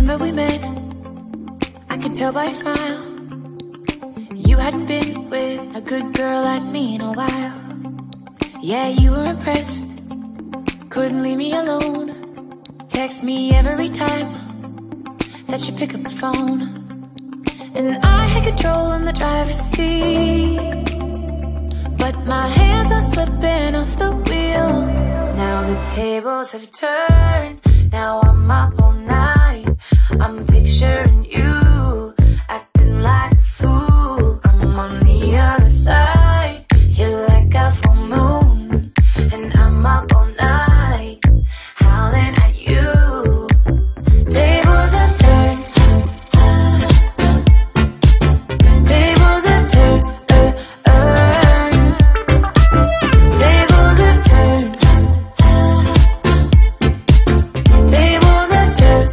Remember we met, I could tell by your smile. You hadn't been with a good girl like me in a while. Yeah, you were impressed, couldn't leave me alone. Text me every time that you pick up the phone. And I had control in the driver's seat, but my hands are slipping off the wheel. Now the tables have turned, now I'm up all night. I'm picturing you, acting like a fool. I'm on the other side, you're like a full moon. And I'm up all night, howling at you. Tables have turned, tables have turned, tables have turned, tables have turned.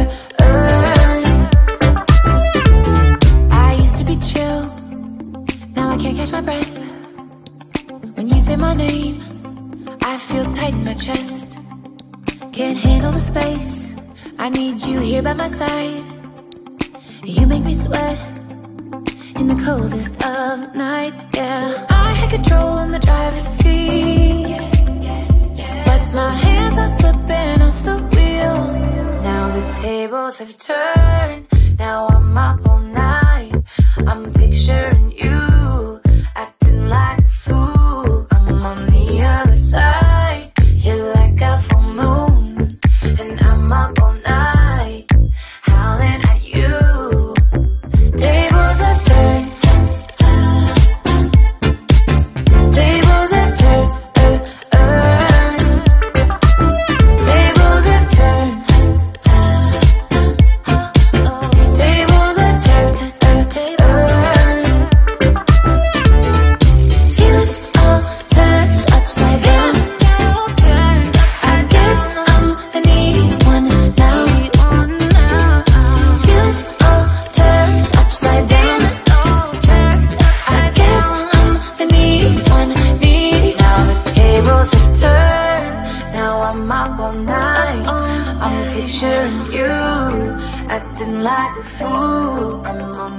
I used to be chill, now I can't catch my breath. When you say my name, I feel tight in my chest. Can't handle the space, I need you here by my side. You make me sweat in the coldest of nights, yeah. I had control in the driver's seat, but my hands are slipping off the wheel. Now the tables have turned, now I'm up all night. I'm picturing you, acting like a fool. I'm on the other side, you're like a full moon. And I'm up all night, howling at you. Tables have turned, tables have turned, tables have turned, tables have turned, feelings all turned upside down. I guess I'm the needy one now. Feelings all turned upside down. I guess I'm the needy one, needy. Now the tables have turned, now I'm up all night. I'm picturing you, acting like a fool. I'm on